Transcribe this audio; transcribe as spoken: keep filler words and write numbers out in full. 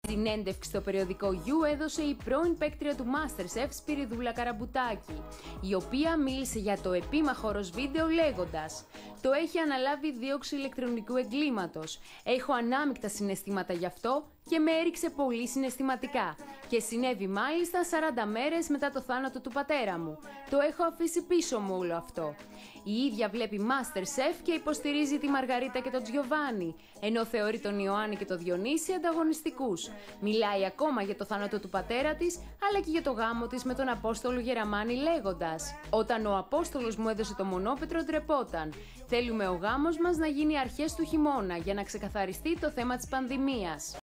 Συνέντευξη στο περιοδικό You έδωσε η πρώην παίκτρια του MasterChef Σπυριδούλα Καραμπουτάκη, η οποία μίλησε για το επίμαχο ροζ βίντεο λέγοντας: «Το έχει αναλάβει δίωξη ηλεκτρονικού εγκλήματος. Έχω ανάμεικτα συναισθήματα γι' αυτό και με έριξε πολύ συναισθηματικά. Και συνέβη μάλιστα σαράντα μέρες μετά το θάνατο του πατέρα μου. Το έχω αφήσει πίσω μου όλο αυτό». Η ίδια βλέπει MasterChef και υποστηρίζει τη Μαργαρίτα και τον Τζιοβάνι, ενώ θεωρεί τον Ιωάννη και τον Διονύση ανταγωνιστικούς. Μιλάει ακόμα για το θάνατο του πατέρα της, αλλά και για το γάμο της με τον Απόστολο Γεραμάνη λέγοντας: «Όταν ο Απόστολος μου έδωσε το μονόπετρο ντρεπόταν. Θέλουμε ο γάμος μας να γίνει αρχές του χειμώνα για να ξεκαθαριστεί το θέμα της πανδημίας».